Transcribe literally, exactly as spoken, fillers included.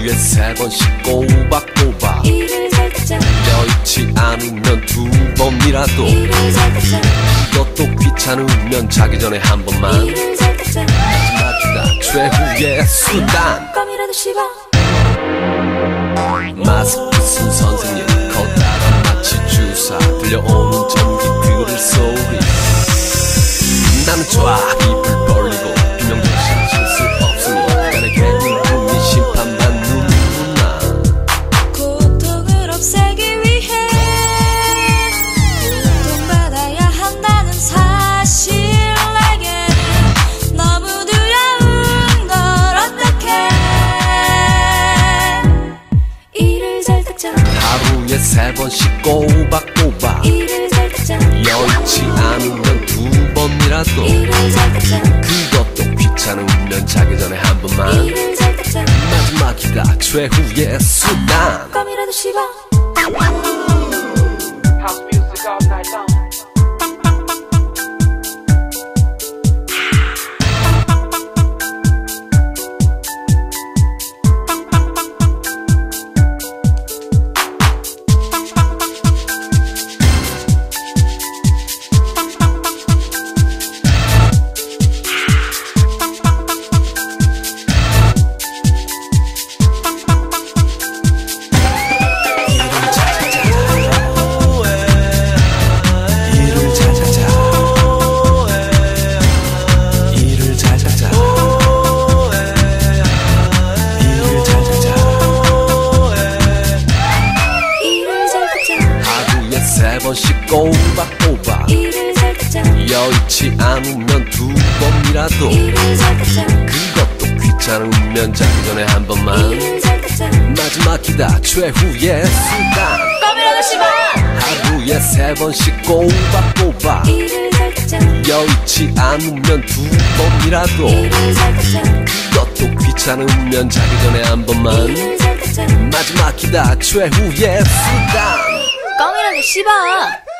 하루에 세 번씩 꼬박꼬박 이를 살짝 여의치 않으면 두 번이라도 이를 살짝 이것도 귀찮으면 자기 전에 한 번만 이를 살짝 마지막이다 최후의 수단 껌이라도 씹어 마스크 쓴 선생님 커다란 마치 주사 들려오는 전기들을 소리 나는 좋아 입을 벌리고 비명조차 칠 수 없으니 나에게 눈이 심판받는 누나 고통을 없애기 위해 고통받아야 한다는 사실 내게는 너무 두려운 걸 어떡해 이를 살짝 하루에 세 번씩 꼬박꼬박 이를 살짝 여의치 않으면 두 번이라도 이를 살짝 그것도 귀찮으면 자기 전에 한 번만 이를 살짝 마지막이다 최후의 수단 껌이라도 씹어 House music all night long. 세 번씩 꼬박꼬박 이를 살짝 여의치 않으면 두 번이라도 이를 살짝 그것도 귀찮으면 자기 전에 한 번만 이를 살짝 마지막이다 최후의 수단 껌이라도 씹어 하루에 세 번씩 꼬박꼬박 이를 살짝 여의치 않으면 두 번이라도 이를 살짝 그것도 귀찮으면 자기 전에 한 번만 이를 살짝 마지막이다 최후의 수단 껌이라도 씹어